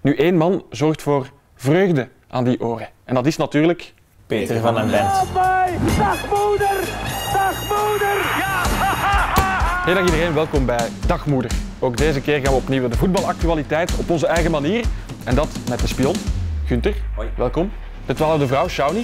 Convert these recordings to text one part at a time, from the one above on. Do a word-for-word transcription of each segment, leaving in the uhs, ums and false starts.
Nu, één man zorgt voor vreugde aan die oren. En dat is natuurlijk... Peter van den Bent. Dag moeder! Dag moeder! Ja! Hey dag iedereen, welkom bij Dag Moeder. Ook deze keer gaan we opnieuw de voetbalactualiteit op onze eigen manier. En dat met de spion, Gunther. Hoi. Welkom. De twaalfde vrouw, Shauni.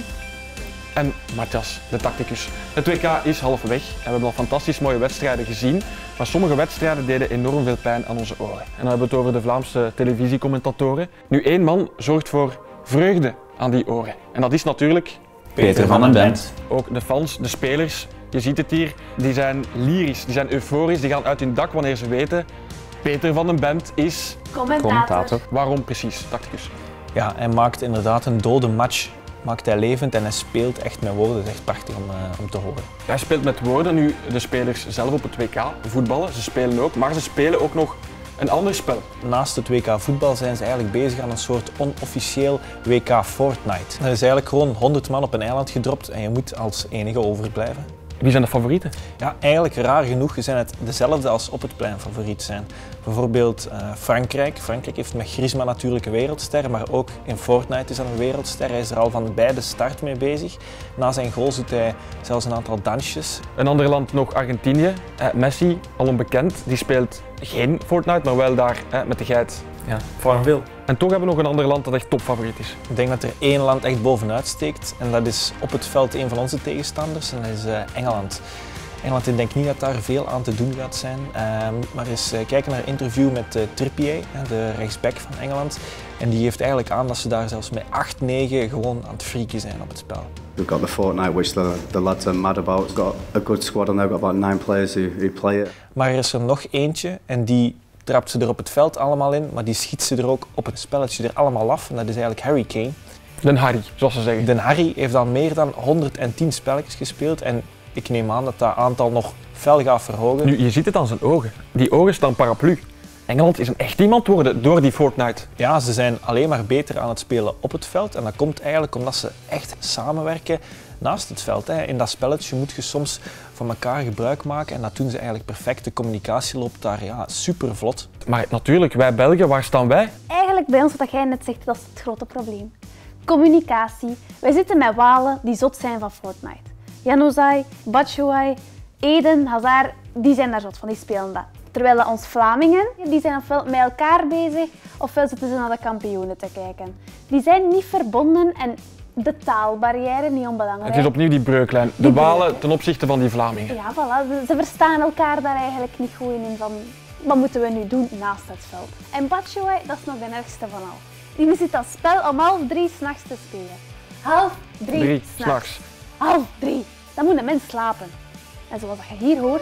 En Matthias, de tacticus. Het W K is halverwege en we hebben al fantastisch mooie wedstrijden gezien. Maar sommige wedstrijden deden enorm veel pijn aan onze oren. En dan hebben we het over de Vlaamse televisiecommentatoren. Nu, één man zorgt voor vreugde aan die oren. En dat is natuurlijk... Peter van den Bent. Ook de fans, de spelers, je ziet het hier, die zijn lyrisch, die zijn euforisch, die gaan uit hun dak wanneer ze weten... Peter van den Bent is... Commentator. Commentator. Waarom precies, tacticus? Ja, hij maakt inderdaad een dode match. Maakt hij levend en hij speelt echt met woorden. Dat is echt prachtig om, uh, om te horen. Hij speelt met woorden, nu de spelers zelf op het W K voetballen, ze spelen ook, maar ze spelen ook nog een ander spel. Naast het W K voetbal zijn ze eigenlijk bezig aan een soort onofficieel W K Fortnite. Er is eigenlijk gewoon honderd man op een eiland gedropt en je moet als enige overblijven. Wie zijn de favorieten? Ja, eigenlijk raar genoeg zijn het dezelfde als op het plein favoriet zijn. Bijvoorbeeld uh, Frankrijk. Frankrijk heeft met Griezmann natuurlijk een wereldster, maar ook in Fortnite is dat een wereldster. Hij is er al van bij de start mee bezig. Na zijn goal doet hij zelfs een aantal dansjes. Een ander land nog Argentinië. Eh, Messi, al onbekend, die speelt geen Fortnite, maar wel daar eh, met de geit. Ja, Farmville. En toch hebben we nog een ander land dat echt topfavoriet is. Ik denk dat er één land echt bovenuit steekt en dat is op het veld een van onze tegenstanders en dat is uh, Engeland. Engeland, ik denk niet dat daar veel aan te doen gaat zijn, uh, maar eens uh, kijken naar een interview met uh, Trippier, de rechtsback van Engeland. En die geeft eigenlijk aan dat ze daar zelfs met acht negen gewoon aan het freaken zijn op het spel. We've got the Fortnite, which the, the lads are mad about. We've got a good squad and they've got about nine players who, who play it. Maar er is er nog eentje en die trapt ze er op het veld allemaal in, maar die schiet ze er ook op het spelletje er allemaal af. En dat is eigenlijk Harry Kane. Den Harry, zoals ze zeggen. Den Harry heeft dan meer dan honderdtien spelletjes gespeeld en ik neem aan dat dat aantal nog fel gaat verhogen. Nu, je ziet het aan zijn ogen. Die ogen staan paraplu. Engeland is een echt iemand worden door die Fortnite. Ja, ze zijn alleen maar beter aan het spelen op het veld en dat komt eigenlijk omdat ze echt samenwerken naast het veld. Hè. In dat spelletje moet je soms van elkaar gebruik maken en dat doen ze eigenlijk perfect. De communicatie loopt daar ja, super vlot. Maar natuurlijk, wij Belgen, waar staan wij? Eigenlijk bij ons, wat jij net zegt, dat is het grote probleem. Communicatie. Wij zitten met Walen die zot zijn van Fortnite. Januzaj, Batshuayi, Eden, Hazard, die zijn daar zot van, die spelen dat. Terwijl ons Vlamingen, die zijn ofwel met elkaar bezig, ofwel zitten ze naar de kampioenen te kijken. Die zijn niet verbonden en de taalbarrière niet onbelangrijk. Het is opnieuw die breuklijn. De Die Walen breuklijn. ten opzichte van die Vlamingen. Ja, voilà. Ze verstaan elkaar daar eigenlijk niet goed in van wat moeten we nu doen naast het veld. En Batshuayi, dat is nog de ergste van al. Die zit dat spel om half drie s'nachts te spelen. Half drie, Drie, s'nachts. s'nachts. Half drie. Dan moet een mens slapen. En zoals je hier hoort...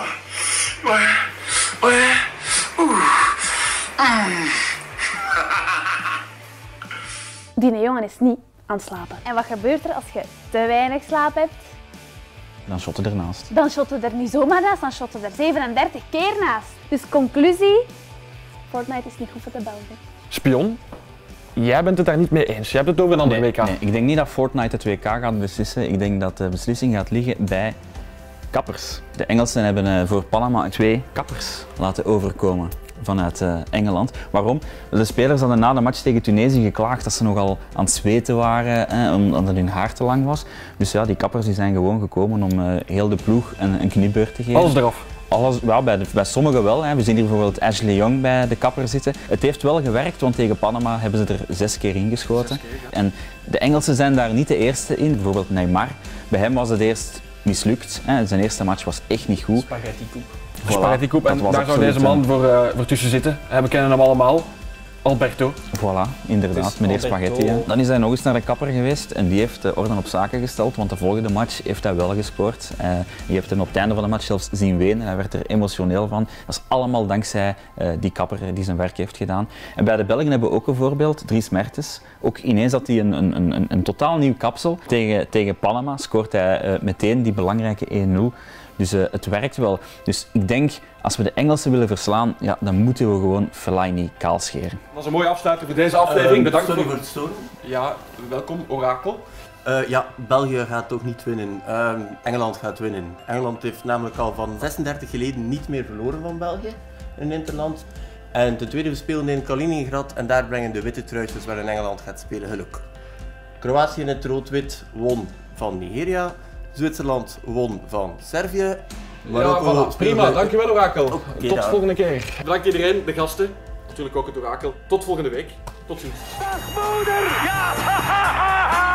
Die jongen is niet aan het slapen. En wat gebeurt er als je te weinig slaap hebt? Dan shotten ernaast. Dan shotten we er niet zomaar naast, dan shotten we er zevenendertig keer naast. Dus conclusie, Fortnite is niet goed voor de Belgen. Spion, jij bent het daar niet mee eens. Je hebt het over een ander Nee, W K. nee, ik denk niet dat Fortnite het W K gaat beslissen. Ik denk dat de beslissing gaat liggen bij kappers. De Engelsen hebben uh, voor Panama twee kappers laten overkomen vanuit uh, Engeland. Waarom? De spelers hadden na de match tegen Tunesië geklaagd dat ze nogal aan het zweten waren, eh, omdat hun haar te lang was. Dus ja, die kappers die zijn gewoon gekomen om uh, heel de ploeg een, een kniebeurt te geven. Alles eraf. Alles, wel, bij, de, bij sommigen wel. Hè. We zien hier bijvoorbeeld Ashley Young bij de kapper zitten. Het heeft wel gewerkt, want tegen Panama hebben ze er zes keer ingeschoten. Keer, ja. En de Engelsen zijn daar niet de eerste in. Bijvoorbeeld Neymar. Bij hem was het eerst mislukt. Hè. Zijn eerste match was echt niet goed. Spaghetti koep. Voilà, Spaghetti koep. En daar zou deze man voor, uh, voor tussen zitten. We kennen hem allemaal. Alberto. Voilà, inderdaad, meneer Spaghetti. Hè. Dan is hij nog eens naar de kapper geweest en die heeft de orde op zaken gesteld, want de volgende match heeft hij wel gescoord. Uh, je hebt hem op het einde van de match zelfs zien wenen, hij werd er emotioneel van. Dat is allemaal dankzij uh, die kapper die zijn werk heeft gedaan. En bij de Belgen hebben we ook een voorbeeld, Dries Mertens. Ook ineens had hij een, een, een, een totaal nieuw kapsel. Tegen, tegen Panama scoort hij uh, meteen die belangrijke één nul. Dus uh, het werkt wel. Dus ik denk, als we de Engelsen willen verslaan, ja, dan moeten we gewoon Fellaini kaal scheren. Dat is een mooie afsluiting voor deze aflevering. Uh, Bedankt sorry voor... voor het storen. Ja, welkom, Orakel. Uh, ja, België gaat toch niet winnen. Uh, Engeland gaat winnen. Engeland heeft namelijk al van zesendertig geleden niet meer verloren van België in Interland. En ten tweede, we spelen in Kaliningrad en daar brengen de witte truitjes waar in Engeland gaat spelen geluk. Kroatië in het rood-wit won van Nigeria. Zwitserland won van Servië. Ja, voilà. Prima. Dankjewel, Orakel. Okay, Tot de volgende keer. Bedankt iedereen, de gasten. Natuurlijk ook het Orakel. Tot volgende week. Tot ziens. Dagmoeder! Ja!